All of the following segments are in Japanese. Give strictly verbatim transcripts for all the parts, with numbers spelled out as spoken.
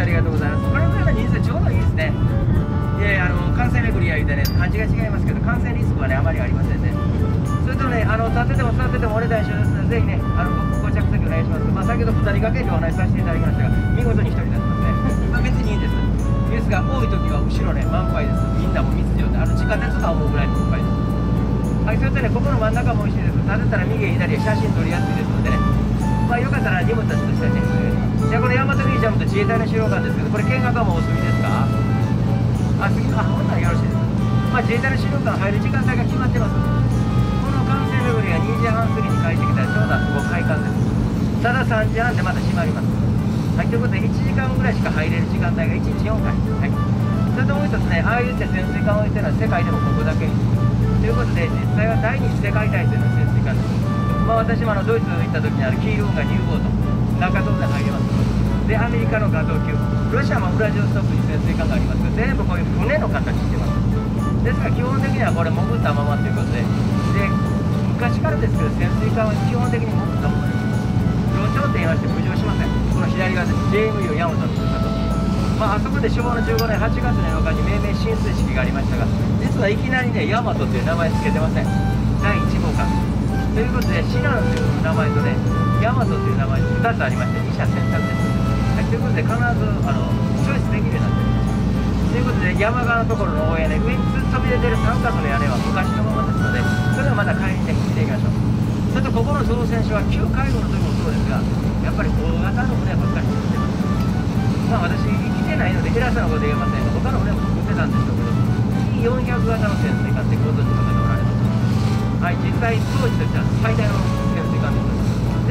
ありがとうございます。これぐらいの人数ちょうどいいですね。で、あの感染巡りや言うてね、感じが違いますけど、感染リスクはね、あまりありませんね。それとね、あの立ってても座っててもお値段一緒ですので、ぜひね、あのごご着席お願いします。まあ、先ほどふたり掛けでお話しさせていただきましたが、見事にひとりになってますね。まあ、別にいいです。ですが、多い時は後ろね、満杯です。みんなも密状で、あの地下鉄が思うぐらいの満杯です。はい、それとね、ここの真ん中も美味しいです。立てたら右へ左へ写真撮りやすいですのでね、まあ、よかったら荷物たちとしてはね、じゃあこの大和ミュージアムと自衛隊の資料館ですけど、これ見学はもうお済みですか？あ、次、あ、ほんならよろしいです。まあ、自衛隊の資料館入る時間帯が決まってます。この管制巡りがにじはん過ぎに帰ってきたらちょうどあそこ開館です。たださんじはんでまた閉まります。はい、ということでいちじかんぐらいしか入れる時間帯がいちにちよんかい。はい、それともう一つね、ああいって潜水艦を置いてるのは世界でもここだけ。ということで、実際は第二次世界大戦の潜水艦です。まあ、私もあのドイツ行った時にあるキールオンがニューボート、中当然入れます。で、アメリカのガトー級、ロシアもウラジオストクに潜水艦がありますが、全部こういう船の形してます。ですから基本的にはこれ潜ったままということで、で昔からですけど、潜水艦は基本的に潜ったままです。路上って言いまして浮上しません。この左側です。 ジェイエムユー ヤマトの方と、まあ、あそこで昭和のじゅうごねんはちがつのようかに命名進水式がありましたが、実はいきなりね、ヤマトという名前つけてません。だいいち号艦ということで、シナンという名前とね、ヤマトという名前ふたつありまして、にしゃ選択です。はい、ということで、必ずあのチョイスできるようになっています。ということで、山側のところの大屋根、上に飛び出てる三角の屋根は昔のままですので、それはまた帰りに見ていきましょう。それと、ここの造船所は旧海軍の時もそうですが、やっぱり大型の船ばっかり作ってます。まあ、私、生きてないので偉そうなこと言えませんが、他の船も作ってたんでしょうけど、Tよんひゃく 型の潜水艦ってご存知の方おられます。はい、実際、当時としては最大の潜水艦です。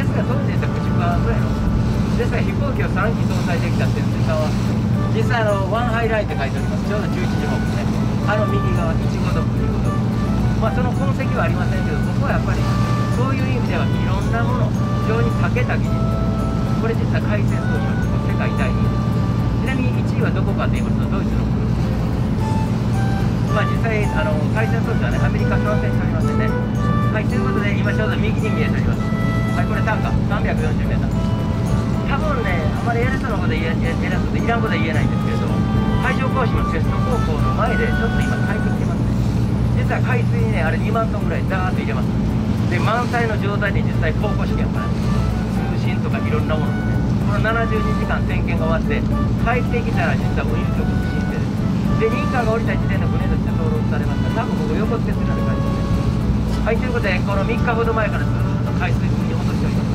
ですが、当時でしたら駆逐艦ぐらいの。ですから、飛行機をさんき搭載できた潜水艦は、実際あの、ワンハイラインって書いております。ちょうどじゅういちじ号ですね。あの右側、いち号ドック、に号ドック。まあ、その痕跡はありませんけど、ここはやっぱり、そういう意味ではいろんなもの、非常に長けた技術。これ実は海戦装置は世界第二位です。ちなみにいちいはどこかと言いますと、ドイツの空母。まあ、実際、あの海戦装置はね、アメリカ参戦しておりませんね。はい、ということで、今ちょうど右に見えております。はい、これ単価さんびゃくよんじゅうメーター。多分ね、あまり偉そうなこと言え、偉そうでいらんことは言えないんですけれど、海上交信のテスト航行の前で、ちょっと今、帰ってきてますね。実は海水にね、あれにまんトンぐらいダーッと入れます。で、満載の状態で実際、航行試験を行います。通信とかいろんなものですね。このななじゅうにじかん点検が終わって、帰ってきたら実は運輸局の申請です。で、認可が降りた時点で船として登録されました。多分ここ横付けするような感じですね。はい、ということで、このみっかほど前からずーっと海水に落としております。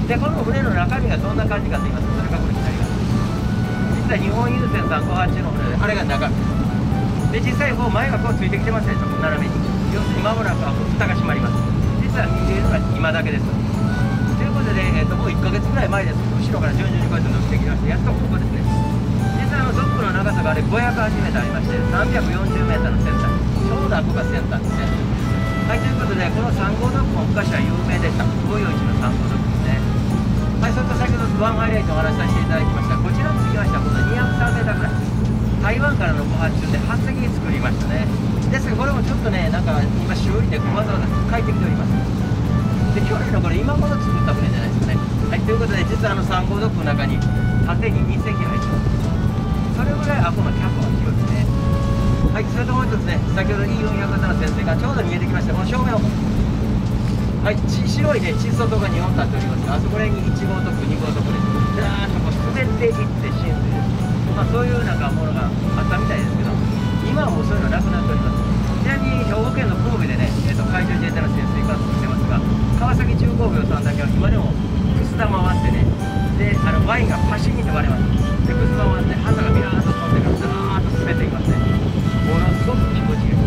で、この船の中身がどんな感じかと言いますと、それがこれになります。実は日本郵船さんごはちの船で、あれが中身で、実際こう前がこうついてきてますでしょ、斜めに。要するに間もなくは蓋が閉まります。実は見えるのは今だけです。ということで、えー、ともういっかげつぐらい前です。後ろから順々にこうやって乗ってきまして、やっとここですね。実際あのドックの長さがあれごひゃくはちメーターありまして、さんびゃくよんじゅうメーターの先端、ちょうどあここが先端ですね。はい、ということで、このさん号ドックも昔は有名でした。ごよいちのさん号ドックですね。はい、それと先ほどワンハイライトお話しさせていただきました。こちらにつきましては、今度にひゃくさんメーターぐらい。台湾からのご発注ではっせき作りましたね。ですが、これもちょっとね、なんか今修理でわざわざ帰ってきております。で、去年のこれ今頃作った船じゃないですかね。はい、ということで、実はあのさん号ドックの中に縦ににせき入ってます。それぐらいあこのキャップが広いですね。はい、それともう一つね、先ほど イーよんひゃく 型の潜水艦ちょうど見えてきました。この正面をはい、白いね、窒素灯がにほん立っておりますが、あそこらにいち号ドック、に号ドックでザーッとこう滑っていって浸水です。まあ、そういうなんかものがあったみたいですけど、今はもうそういうのなくなっております。ちなみに兵庫県の神戸でね、えー、と海上自衛隊の潜水艦作ってますが、川崎重工業さんだけは今でもくす玉回ってね、であのワインがパシンと割れます。で、くす玉回って旗がビラーッと飛んでからザーッと滑っていきますね。ものすごく気持ちいいです。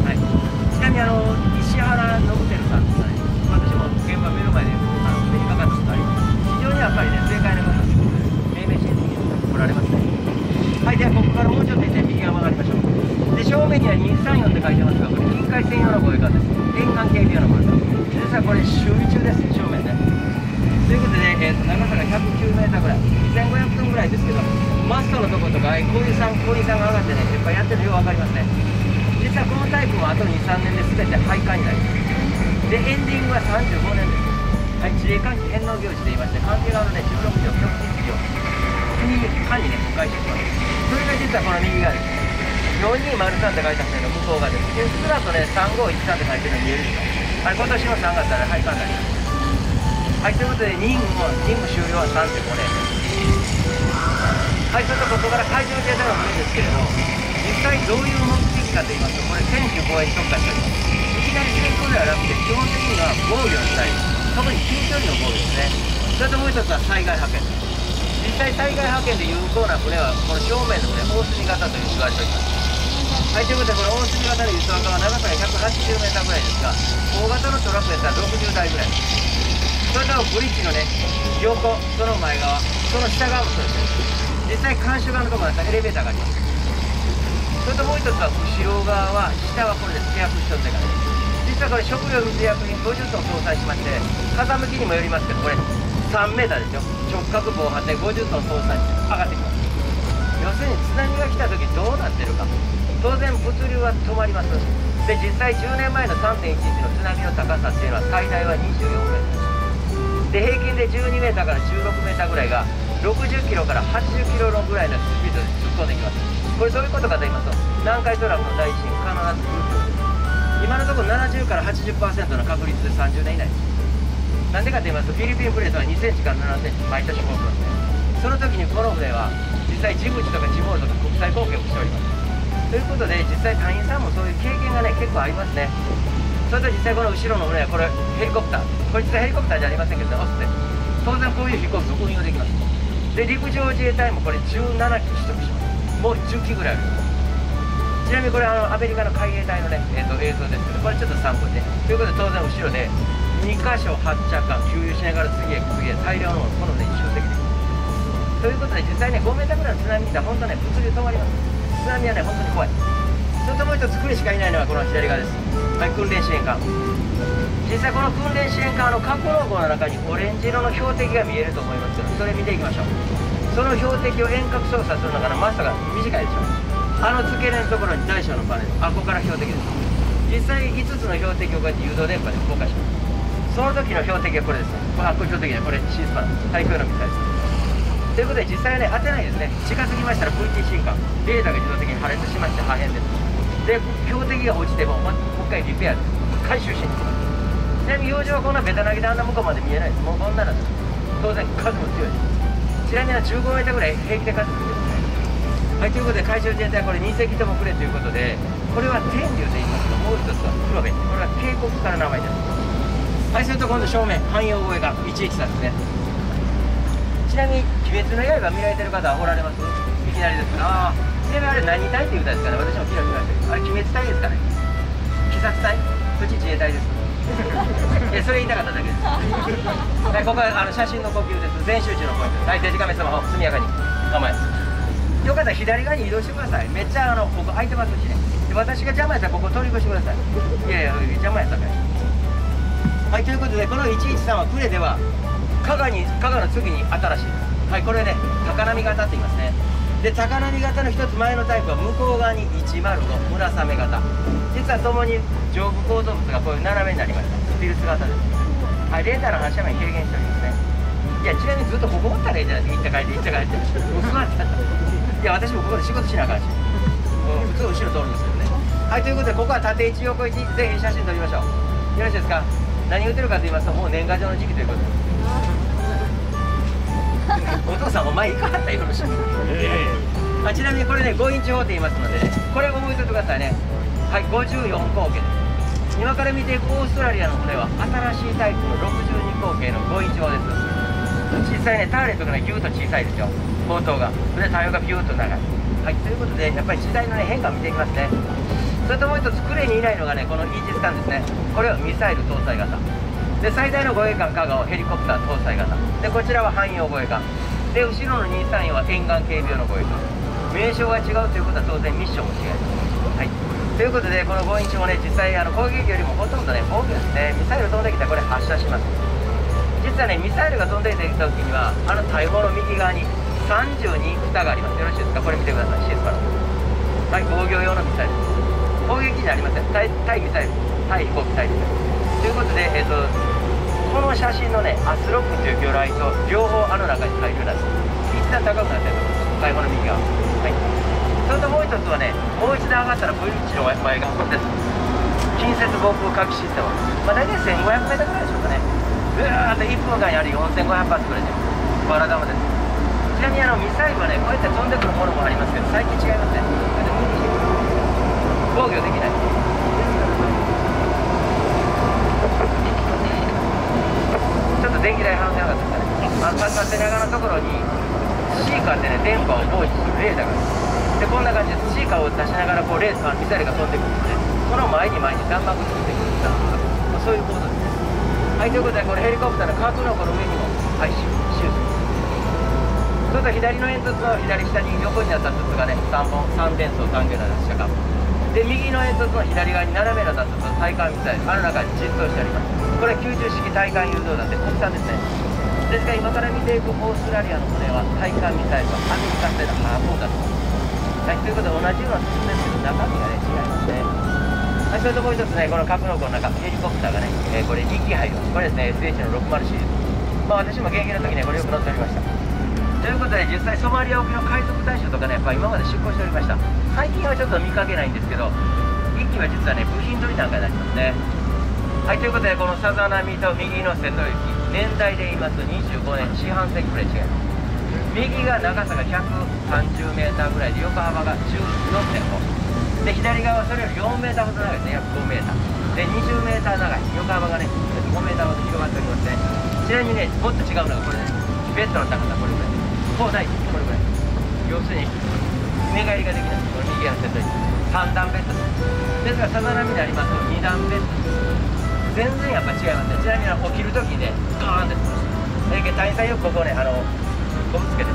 はい、ちなみにあの石原信輝さんですかね、私も現場目の前であの目にかかったことあります。非常にやっぱりね、正解の方ということで命名審査に来られますね。はい、ではここからもうちょっと行って右側曲がりましょう。で、正面にはにさんよんって書いてますが、これ近海専用の護衛艦です。沿岸警備用の護衛艦。実はこれ修理中です、正面ね。ということで、えー、と長さがひゃくきゅうメーターぐらい、せんごひゃくトンぐらいですけど、マストのところとか、こういうさん、こういうさんが上がってね、いっぱいやってるのよくわかりますね。実はこのタイプもあとに、さんねんで全て廃艦になります。で、エンディングはさんじゅうごねんです。はい、自衛艦機返納行事で言いまして、関係側のね、じゅうろくじょう、局地事業。 に間にね回収します。それが実はこの右側です。よんにーまるさんって書いた船の向こう側です。うっすらとねさんごいちさんって書いてるの見えるでしょ。あれ今年のさんがつから配管になります。はい、ということで任務も任務終了はさんてんごねんです。はい、それとここから海上自衛隊の船ですけれど、実際どういう目的かと言いますと、これ専守防衛に特化しております。いきなり戦闘ではなくて、基本的には防御の際、特に近距離の防御ですね。それともう一つは災害派遣です。実際災害派遣で有効な船はこの正面の船、大隅型という言われております。はい、ということでこの大隅型の輸送艦は長さがひゃくはちじゅうメーターぐらいですが、大型のトラックやったらろくじゅうだいぐらいです。それとブリッジのね横、その前側、その下側もそうです。実際監視側のところだったらエレベーターがあります。それともう一つは後ろ側は、下はこれです。エアクッションデカです。実はこれ食料水薬品ごじゅっトン搭載しまして、風向きにもよりますけど、これさんメーターですよ。直角防波堤ごじゅっトン搭載して上がってきます。要するに津波が来た時どうなってるか、当然物流は止まります。で実際じゅうねんまえの さんてんいちいち の津波の高さっていうのは最大はにじゅうよんメーターで、平均でじゅうにメーターからじゅうろくメーターぐらいがろくじゅっキロからはちじゅっキロのぐらいのスピードで突っ込んできます。これどういうことかと言いますと、南海トラフの大地震必ず来る。今のところななじゅうからはちじゅっパーセント の確率でさんじゅうねん以内です。なんでかと言いますと、フィリピンプレートはにセンチからななセンチ毎年動きますね。その時にこの船は実際ジブチとかジモールとか国際貢献をしております。ということで実際隊員さんもそういう経験がね結構ありますね。それと実際この後ろの船はこれヘリコプター、これ実はヘリコプターじゃありませんけどね、オスで当然こういう飛行機を運用できます。で陸上自衛隊もこれじゅうななき取得します。もうじゅっきぐらいあります。ちなみにこれあのアメリカの海兵隊のね、えー、と映像ですけど、これちょっと参考にね。ということで当然後ろでにかしょ発着艦給油しながら次へ次へ大量のものこの船に集積できる。ということで実際ねごメーターぐらいの津波見たら本当ね物流止まります。津波はね本当に怖い。それともう一つ船しかいないのはこの左側です。はい、訓練支援艦。実際この訓練支援艦の格納庫の中にオレンジ色の標的が見えると思いますけど、それ見ていきましょう。その標的を遠隔操作するのがマストが短いでしょ。あの付け根のところに大小のパネル、あここから標的です。実際いつつの標的をこうやって誘導電波で動かします。その時の標的はこれですね。あこれ標的でこれ C スパン対空のミサイルです。ということで実際はね当てないですね。近づきましたら ブイティー 進化レーダーが自動的に破裂しまして破片です。で標的が落ちてももう一回リペアです。回収しに行きます。ちなみに洋上はこんなベタ投げであんな向こうまで見えないです。もうこんなの当然数も強いです。ちなみにじゅうごメーターぐらい平気で数も強いですね。はい、ということで海上自衛隊はこれに隻ともくれということで、これは天竜と言いますと、もう一つは黒部、これは渓谷から名前です。はい、それと今度正面汎用護衛艦いちいちさんですね。ちなみに「鬼滅の刃」見られてる方はおられます？いきなりですが、ああちなみにあれ何隊っていう歌ですかね。私も昨日見ましたけど、あれ鬼滅隊ですかね。鬼殺隊、プチ自衛隊です。いやそれ言いたかっただけです。はい、ここはあの写真の呼吸です。全集中のポイント。はい、デジカメスマホ速やかに構えます。よかったら左側に移動してください。めっちゃあのここ空いてますしね。で私が邪魔やったらここ通り越してください。いやいや邪魔やったから。はい、ということでこのいちいちさんは呉では加賀に加賀の次に新しいです。はい、これね高波型って言いますね。で高波型の一つ前のタイプは向こう側にいちまるご村雨型。実はともに上部構造物がこういう斜めになりました。スピルス型です。はい、レーダーの反射面軽減しておりますね。いやちなみにずっとここおったらいいじゃないですか。行って帰って行って帰ってもう座ってた。いや私もここで仕事しなあかんし、うん、普通後ろ通るんですけどね。はい、ということでここは縦位置横位置ぜひ写真撮りましょう。よろしいですか。何言ってるかと言いますともう年賀状の時期ということです。お父さんお前行かはったらよろしい。あちなみにこれねごインチ砲って言いますので、ね、これ覚えておいてくださいね。はい、ごじゅうよん口径です。今から見ていくオーストラリアの船は新しいタイプのろくじゅうに口径のごインチ砲です。実際ねターレットがねギューッと小さいですよ、砲塔が。それでタイヤがビューッと長い。はい、ということでやっぱり時代の、ね、変化を見ていきますね。それともう一つ呉にいないのがねこのイージス艦ですね。これはミサイル搭載型で、最大の護衛艦加賀をヘリコプター搭載型で、こちらは汎用護衛艦で、後ろのにさんよんは沿岸警備用の護衛艦。名称が違うということは当然ミッションも違います。はい、ということでこのごインチもね実際あの攻撃よりもほとんどね防御ですね。ミサイル飛んできたらこれ発射します。実はねミサイルが飛んできた時にはあの大砲の右側にさんじゅうに蓋があります。よろしいですか。これ見てください。シースパラ。はい、防御用のミサイルです。攻撃じゃありません。対対ミサイル、対飛行機対ミサイルということで、えー、とこの写真のねアスロックという魚雷と両方あの中に入るらしい。一段高くなってると思います。開放の右側。はい。それともう一つはね、もう一段上がったら ブイリッチの前がここです。近接防空火器システム。まあ大体せんごひゃくメートルぐらいでしょうかね。ぐーっといっぷんかんにあるよんせんごひゃく発ぐらいでバラ玉です。ちなみにあのミサイルはね、こうやって飛んでくるものもありますけど、最近違いますね。防御できない。ちょっと電気代払ってなかったですかね。あの縦長のところにシーカーってね、電波を防止するレーダーがある。でこんな感じです。シーカーを出しながらこうレーダーミサイルが飛んでくるんですね。この前に前に弾幕作ってくるんです。そういうコードですね。はい、ということでこれヘリコプターの格納庫の上にもはいシューズ。それと左の煙突の左下に横になった筒がねさんぼんさん連装単元の射火で、右の煙突の左側に斜めの立つ対艦ミサイルあの中に実装してあります。これきゅうじゅう式対艦誘導弾で国産ですね。ですから今から見ていくオーストラリアの船は対艦ミサイルはアメリカ製のハーポーだと思います。はい、ということで同じような筒ですけど中身がね違いますね。はい、それともう一つね、この格納庫の中ヘリコプターがね、えー、これにき入ります。これですね エスエイチ のろくじゅうシリーズ。まあ私も現役の時ねこれよく乗っておりました。ということで実際ソマリア沖の海賊大将とかねやっぱ今まで出港しておりました。最近はちょっと見かけないんですけど、いっきは実はね部品取りなんかになりますね。はい、ということでこのさざ波と右の瀬戸行き年代で言いますとにじゅうごねん四半世紀ぐらい違います。右が長さがひゃくさんじゅうメーターぐらいで横幅がじゅうよんてんごで、左側はそれよりよんメーターほど長いですね。約ごメーターでにじゅうメーター長い横幅がねごメーターほど広がっておりますね。ちなみにねもっと違うのがこれね、ベッドの高さこれぐらいこうないこれぐらい。要するに寝返りができない。これ右足とさん段ベッドですからさざ波になりますとに段ベッド全然やっぱ違いますね。ちなみに起きるときにねドーンです。えー、隊員さんよくここねあのゴムつけてます。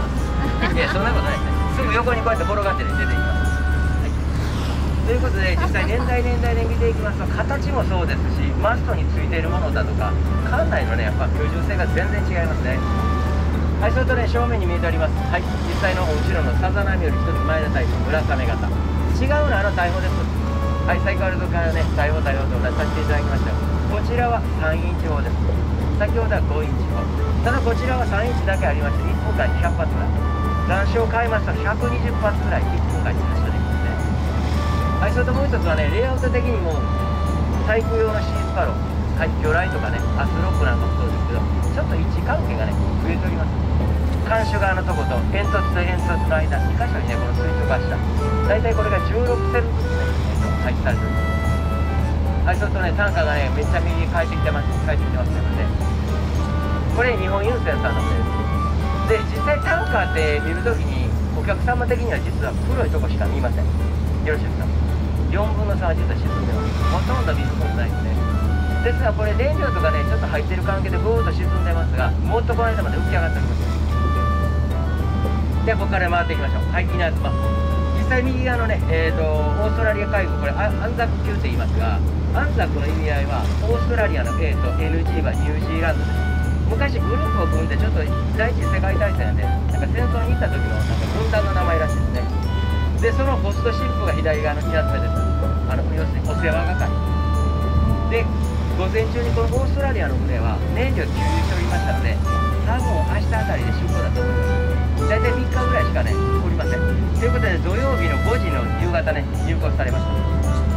いやそんなことないですね。すぐ横にこうやって転がって、ね、出ていきます。はい、ということで実際年代年代で見ていきますと形もそうですしマストについているものだとか艦内のねやっぱ居住性が全然違いますね。はい、それとね正面に見えております。はい、実際の後ろのさざ波より一つ前のタイプ村雨型違うのはあの大砲です。はい、サイクワールドからね大砲大砲と同じさせていただきました。こちらはさんインチ砲です。先ほどはごインチ砲。ただこちらはさんインチだけありましていっぷんかんにひゃく発ぐらい弾種を変えますとひゃくにじゅっ発ぐらいいっぷんかんに発射できますね。はい、それともう一つはねレイアウト的にも対空用のシースパロー、はい、魚雷とかねアスロックなんかもそうですけどちょっと位置関係がね増えております。艦首側のとこと煙突と煙突の間にか所にねこの垂直柱大体これがじゅうろくセルずつね、えー、と配置されております。はい、それとね単価がねめっちゃ右に返ってきてます返ってきてますね。これ日本郵船さんの船です。で実際タンカーって見るときにお客様的には実は黒いとこしか見ません。よろしいですか。よんぶんのさんは実は沈んでます。ほとんど水もないですね。ですがこれ燃料とかねちょっと入ってる関係でブーッと沈んでますがもっとこの間まで浮き上がっております。ではここから回っていきましょう。はい、稲妻実際右側のね、えー、とオーストラリア海軍これアンザック級って言いますがアンザックの意味合いはオーストラリアの A と エヌジー はニュージーランドです。昔グループを組んでちょっと第一次世界大戦でなんか戦争に行った時のなんか軍団の名前らしいですね。でそのホストシップが左側の稲妻です。あの要するにお世話係で午前中にこのオーストラリアの船は燃料給油しておりましたので多分明日あたりで出港だと思います。大体みっかぐらいしかねおりません。ということで土曜日のごじの夕方ね入港されました。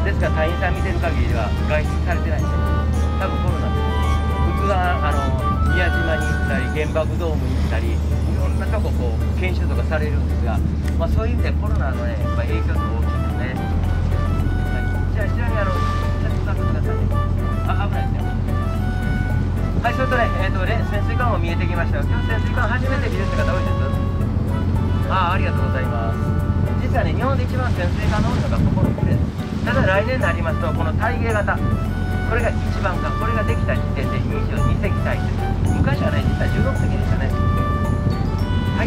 ですから隊員さん見てる限りでは外出されてないんで多分コロナです。普通はあの宮島に行ったり原爆ドームに行ったりいろんなとここう研修とかされるんですが、まあ、そういう意味でコロナのねやっぱ影響って大きいですね。はい、じゃあちなみにあのちょっと座ってくださいね。あ危ないですね。はい、それとね、えーとね潜水艦も見えてきましたよ。今日潜水艦初めて見るって方多いです。ああ、ありがとうございます。実はね日本で一番潜水艦の多いのがここの船です。ただ来年になりますとこの体芸型これが一番艦これができた時点でにじゅうにせき体制昔はね実はじゅうろくせきでしたね。はい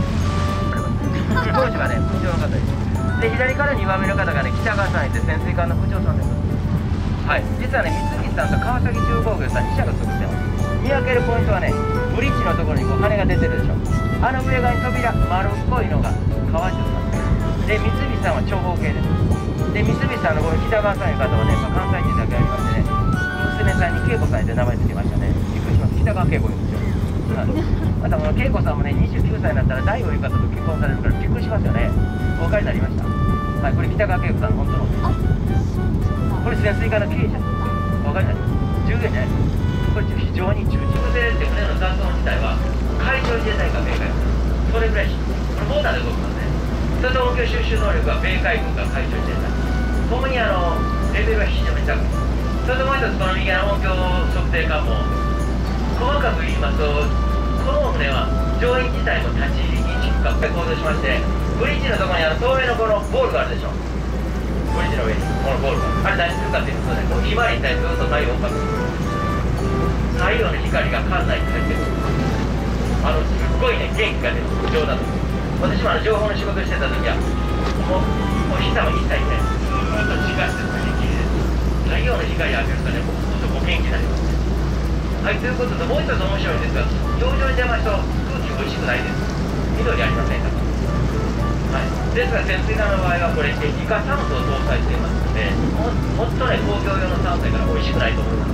当時はね部長の方ですで左からにばんめの方がね北川さんいて潜水艦の部長さんです。はい、実はね三菱さんと川崎重工業さんに社が作ってます。見分けるポイントはねブリッジのところにこう羽が出てるでしょ。あの上側に扉丸っこいのが川中さんで三菱さんは長方形です。で三菱さんのこの北川さんいう方はね、まあ、関西人だけありましてね娘さんに恵子さんって名前つけましたね。びっくりします。北川恵子言うんですよ。はいまたこの恵子さんもねにじゅうきゅうさいになったら大をいう方と結婚されるからびっくりしますよね。お分かりになりました。はい、これ北川景子さんの本当のこれ潜水艦の経営者です。お分かりになります。従業員じゃないです。これ非常に中軸性って船の雑音自体は海上自衛隊が米海軍それぐらいしこれモーターで動きますね。それと音響収集能力は米海軍が海上自衛隊ともにあのレベルは非常に高い。それともう一つこの右側の音響測定管も細かく言いますとこの船は乗員自体も立ち入りに近く構造しましてブリッジのところにあの透明のこのボールがあるでしょ。ブリッジの上にこのボールがあれ何するかというとねこうひまわりに対してずっと太陽をかく太陽の光が館内に入ってるあのすっごいね元気が出る冗談です。私もあの情報の仕事してた時はもうお日様に一切ねずーっと時間してるから綺麗です。太陽の光を浴びるとねもうちょっと元気になりますね。はいということでもう一つ面白いんですが洋上に出ますと空気おいしくないです。緑ありませんか。はいですが潜水艦の場合はこれ液化酸素を搭載していますのでももっとね工業用の酸素だからおいしくないと思います。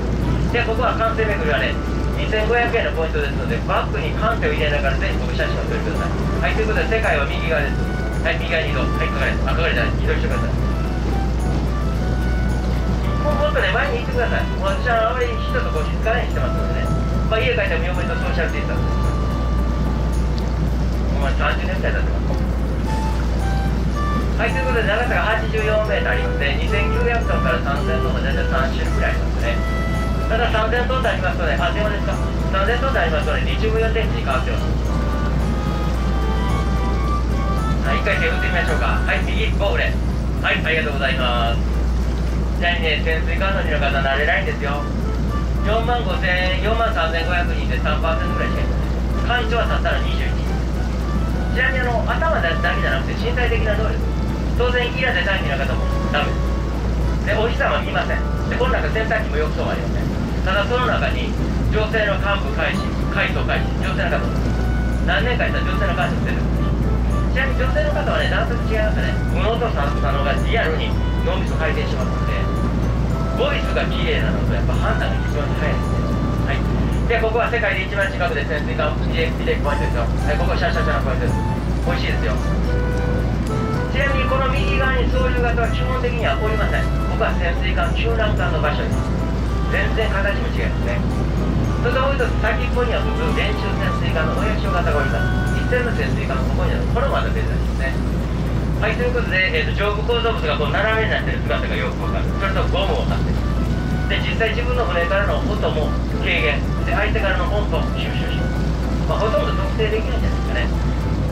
でここは艦船巡りはねにせんごひゃくえんのポイントですのでバッグに艦船を入れながらぜひ僕写真を撮ってください。はいということで世界は右側です。はい右側に移動はいかがです。あかがりじゃない移動してください。もうもっとね前に行ってください。私はあまり人とこう気づかないようにしてますのでねまあ家帰っても嫁とソーシャルディスタンスです。もうさんじゅうねんぐらい経ってます。はいということで長さがはちじゅうよんメートルありますね。にせんきゅうひゃくトンからさんぜんトンまで大体さん種類ぐらいありますね。たださんぜんトンとありますとね、あ、電話ですか。さんぜんトンとありますとね、リチウムイオン電池に変わってます。はい、一回手を打ってみましょうか。はい、右、ゴーレ。はい、ありがとうございます。ちなみにね、潜水艦乗りの方、慣れないんですよ。よんまんごせん、よんまんさんぜんごひゃくにんで さんパーセント ぐらいしかいない。艦長はたったらにじゅういちにん。ちなみにあの、頭だけじゃなくて身体的な能力。当然、イラで短期の方もダメです。で、お日様見ません。で、この中洗濯機も浴槽もありません。ただその中に女性の幹部開始、回答開始、女性の方何年かしたら女性の監視してる。ちなみに女性の方はね、男性と違いますね。物音さんのがリアルに脳みそ回転しますので、ボイスが綺麗なのとやっぱ判断が非常に早いですね。はい。で、ここは世界で一番近くで潜水艦見ていくポイントですよ。はい、ここシャシャシャのポイントです。美味しいですよ。ちなみにこの右側に操縦型は基本的にはおりません。ここは潜水艦救難艦の場所です。全然形も違いますね。それともう一つ先っぽには普通練習潜水艦の親潮型がおります。一斉の潜水艦のここにはこれもまた別ですね。はいということで、えー、と上部構造物がこう斜めになっている姿がよくわかる。それとゴムを張ってる。で実際自分の船からの音も軽減で相手からの音も収集します。まあ、ほとんど特定できないんじゃないですかね。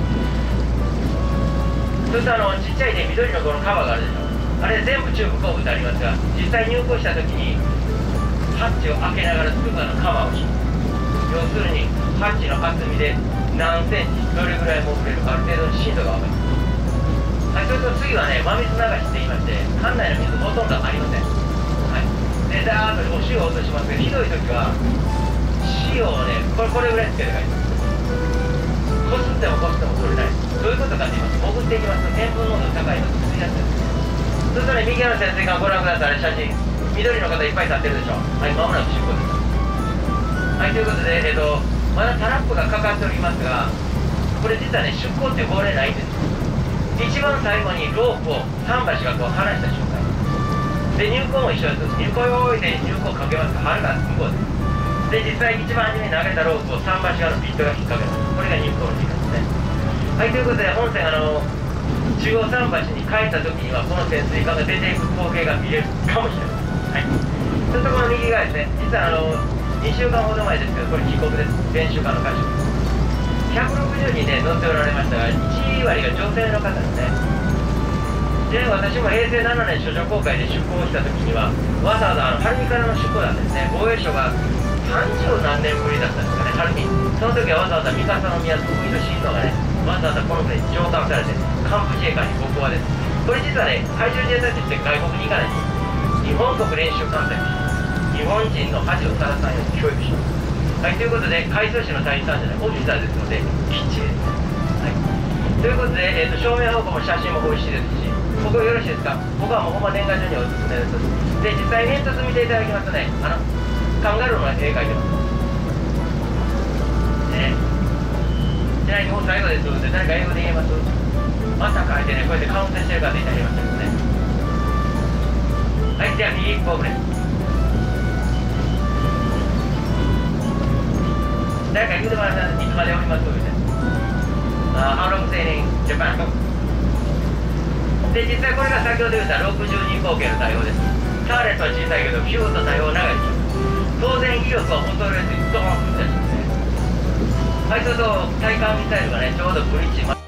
それとあのちっちゃいね緑のこのカバーがあるでしょ。あれ全部チューブ後部でありますが実際入港した時にハッチを開けながらつくばのカバーをします。要するにハッチの厚みで何センチどれぐらい潜れるかある程度の深度が分かります。はい、それと次はね真水流しって言いまして艦内の水ほとんどありません。はい、でダーッとお塩を落としますけどひどい時は塩をねこれこれぐらいつけて帰ります。こすってもこすっても取れない。どういうことかと言いますと潜っていきますと塩分濃度高いので吸いやすいです。それとね右側の潜水艦ご覧ください。写真緑の方いっぱい立ってるでしょ。はい、まもなく出港です。はい、ということで、えっと、まだタラップがかかっておりますが、これ実はね、出港って法令ないんです。一番最後にロープをさんばしがこう離した瞬間。で、入港も一緒です。入港よーいで入港かけますが、はるか向こうです。で、実際一番初めに投げたロープをさんばし側のピットが引っ掛けます。これが入港の時間ですね。はい、ということで、本船、あの、中央桟橋に帰った時には、この潜水艦が出ていく光景が見れるかもしれません。はい、それとこの右側ですね、実はあのにしゅうかんほど前ですけど、これ帰国です、練習艦の会社ひゃくろくじゅうにんね乗っておられましたが、いちわりが女性の方ですね。で、私もへいせいななねん処女航海で出港した時には、わざわざあの晴海からの出港なんですね。防衛省がさんじゅうなんねんぶりだったんですかね、晴海。その時はわざわざ三笠宮と海のシートがね、わざわざこの船に乗艦されて、幹部自衛官に僕はです。これ実はね、海上自衛隊として外国に行かないんです。日本国練習艦隊日本人の恥をさらさないように教育します。はい、ということで海藻士の隊員さんじゃないオフィサーですのできっちりです。はい、ということで、えー、と正面方向も写真も美味しいですし、ここよろしいですか。ここはもうほんま年賀状におすすめです。で実際煙突見ていただきますとね、あのカンガルーの絵描いてますね。 ちなみにもう最後ですって誰か英語で言えます？まさかってね、こうやってカウントしてる方いたりましたですね。はい、じゃあ右一歩目。誰か言うてもらったらいつまでおりますみたいな。あ、How long stay in Japan? で、実際これが先ほど言ったろくじゅうに口径の対応です。ターレットは小さいけど、ピューと対応長いです。当然威力は本当にドーンってですね。はい、そうすると対艦ミサイルがね、ちょうどブリッジま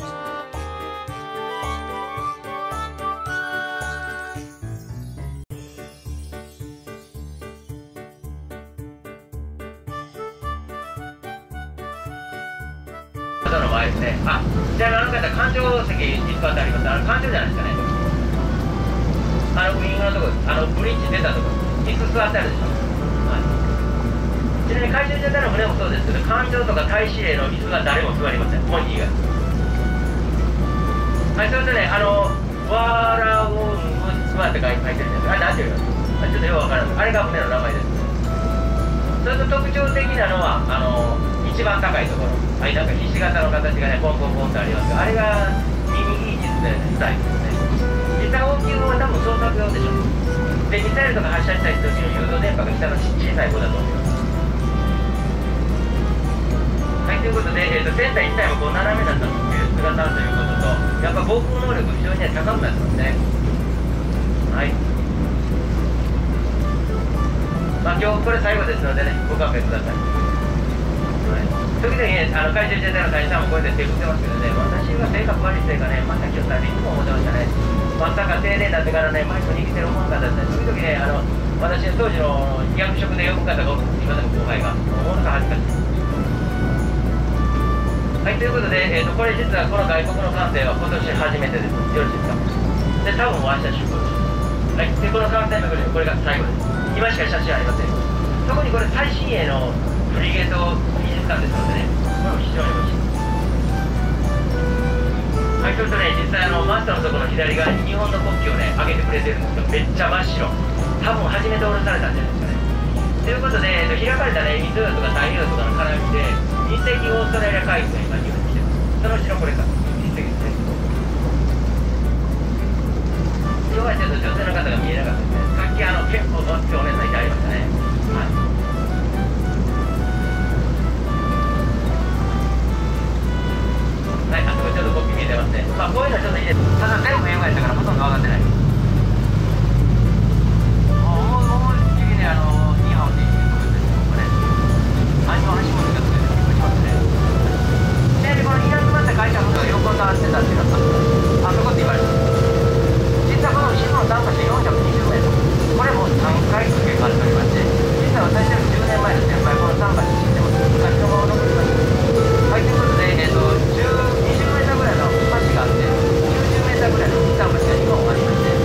の前ですね。あ、じゃああの方、艦長席いっぱいあります。あの艦長じゃないですかね。あのウイングのところ、あのブリッジ出たところ、椅子座ってあるでしょ。はい、ちなみに海中ジェットの船もそうですけど、艦長とか大司令の椅子が誰も座りません、本人以外。はい、それとね、あのワーラーウォングスマって書いてるんですよ。あれ、なんていうの？ちょっとよくわからない。あれが船の名前です。それと特徴的なのは、あの一番高いところ、はい、なんかひし形の形がね、ポンポンポンとありますが、あれがミニイージスでスタイルですね。実際大きいのは多分捜索用でしょ。で、ミサイルとか発射したりする時の誘導電波が下の小さい方だと思います。はい、ということで、えーと、船体自体もこう斜めだったという姿ということと、やっぱ防空能力非常に、ね、高くなってますね。はい。まあ、今日これ最後ですのでね、ご勘弁ください。はい、時々ね、あの海上自衛隊の会社もこうやって手振ってますけどね、私は性格悪いせいかね、また今日さんいつも思ってましたね。まさか定年になってからね、マイク握ってるもんかだったり、時々ね、あの私当時の役職で呼ぶ方が今でも後輩が、ものすごい恥ずかしい。はい、ということで、えーと、これ実はこの外国の艦艇は今年初めてです。よろしいですか。で、多分もう明日出航です。はい、で、この艦艇巡り、これが最後です。今しか写真ありません。特にこれ最新鋭のフリゲート技術艦ですのでね、これも非常に欲しい。はい、それとね、実際あのマストのところの左側に日本の国旗をね、上げてくれてるんですけど、めっちゃ真っ白。多分初めて降ろされたんじゃないですかね。ということで、えーと、開かれたね、水洋とか太平洋とかの絡みで、日赤オーストラリア海軍が今日本に来てます。その後ろこれか、日赤ですね。今日はちょっと女性の方が見えなかったですね。さっきあの結構乗ってお姉さんいてありましたね。はい。はい、あそこちょっと国旗見えてますね。まあこういうのちょっといいです。ただ全部英語やったからほとんど分かってない。思いっきりね、あのニーハオって言ってるところですよ。これアニメ橋本がついてますね。で、この稲妻って書いてあるのが横たわってたっていうかさ、あそこって言われてます。実はこの後ろの段橋よんひゃくにじゅうメートル、これもさんかい付けがあっておりまして、実は私たちじゅうねんまえの先輩、このさん橋知ってます。昔のまま残りました。はい、ということで、えーと、にじゅうメートルぐらいの橋があって、きゅうじゅうメートルぐらいの下橋がにほんありまして、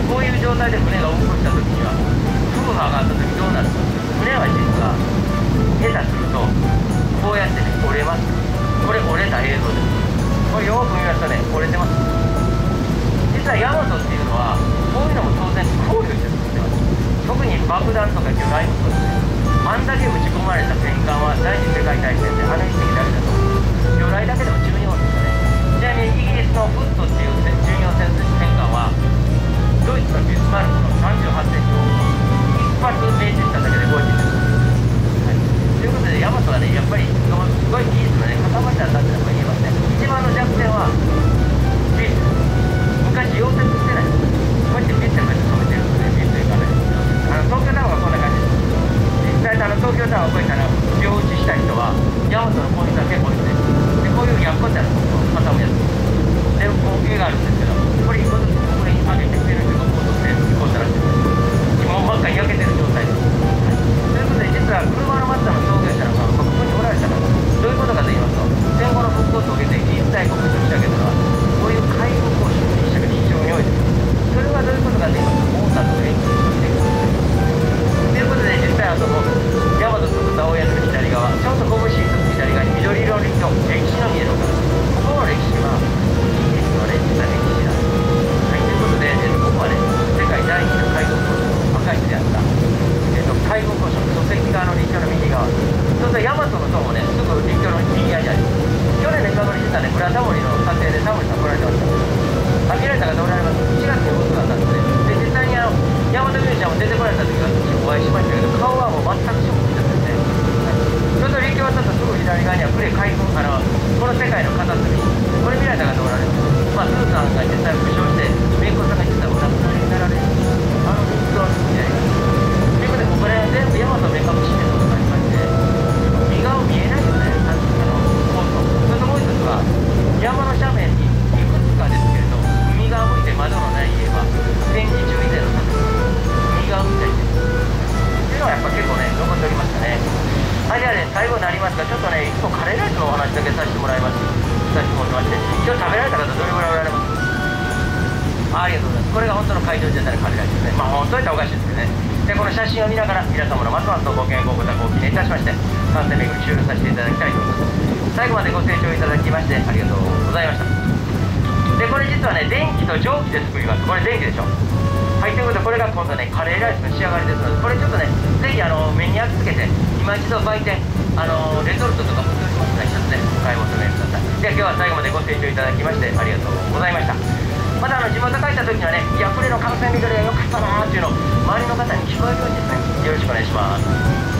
こういう状態で船が起こした時には風波があった時どうなるか。船は実は下手するとこうやってね折れます。これ折れた映像です。これよく見ますとね折れてます。実は大和っていうのはこういうのも当然考慮して作ってます。特に爆弾とか魚雷もそうですね。あんだけ撃ち込まれた戦艦は第二次世界大戦であの一隻だけだと魚雷だけでもじゅうにほんですよね。ちなみにイギリスのフットっていう巡洋戦艦はドイツのビスマルクのさんじゅうはちセンチを一発命中しただけでごいです。はい、ということで大和はねやっぱりすごい技術のね塊だったってのが言えますね。一番の弱点は技術。昔溶接してない。こうやってピッてこうやって止めてるんですね。ピッていかない。あの東京タワーがこんな感じです。実際あの東京タワーを越えたら両打ちした人は大和のポイントは結構ですね。でこういうやっこってあるの挟むやつでこう絵があるんですけどこれ一個ずつこれに上げてきてるってことを取ってこうしたらしいです。もう真っ赤に焼けてる状態です。はい、ということで実は車のマツダの創業者のここにおられたのはどういうことかと言いますと戦後の復興を遂げて技術大国と仕上げたのはこういう海軍講習の一社が非常に多いです。それはどういうことかと言いますとモーターと連携していくということで実際はその大和と作った大屋根の左側ちょうど拳一つ左側に緑色の陸の歴史の見える丘です。ここの歴史はイギリスのね実は歴史なんです。はい、ということで、えっと、ここはね世界第二の海軍工場赤石であった、えっと、海軍工場の礎石側の陸橋の右側そうすると大和の塔もねすぐ陸橋の右側にあります。去年の今頃実はねこれはタモリの撮影でタモリさん来られてました。あ見られた方おられます。しがつに放送だったんですね。で実際にあの大和ミュージアム出てこられた時はお会いしましたけど顔はもう全くショックですね。ちょっと陸橋渡ったすぐ左側には呉海軍あのこの世界の片隅これ見られた方おられます。まあスーさんが実際負傷してメイコさんが実際お亡くなりになられるあの陸橋の左側ということでこれ全部大和目隠しってことになりまして身が見えないよねあのコート。それともう一つは山の斜面にいくつかですけれど海側向いて窓のない家は戦時中以前の建物海側向いたりですっていうのはやっぱ結構ね残っておりましたね。はい、ではね最後になりますがちょっとね一個カレーライスのお話だけさせてもらいますさせてもらいまして今日食べられた方どれぐらいおられますか。ありがとうございます。これが本当の会場じゃないカレーライスですね。まあ本当におかしいですけどね。でこの写真を見ながら皆様のますますとご健康ご多幸を記念いたしまして観戦巡り終了させていただきたいと思います。最後までご清聴いただきましてありがとうございました。でこれ実はね電気と蒸気で作ります。これ電気でしょ。はい、ということでこれが今度ねカレーライスの仕上がりですのでこれちょっとねぜひあの目に焼き付けて今一度売店あのレトルトとかも売っておりますので一つねお買い求めください。では今日は最後までご清聴いただきましてありがとうございました。またあの地元帰った時にはねいやこれの観戦巡りが良かったなーっていうのを周りの方に聞こえるようにですねよろしくお願いします。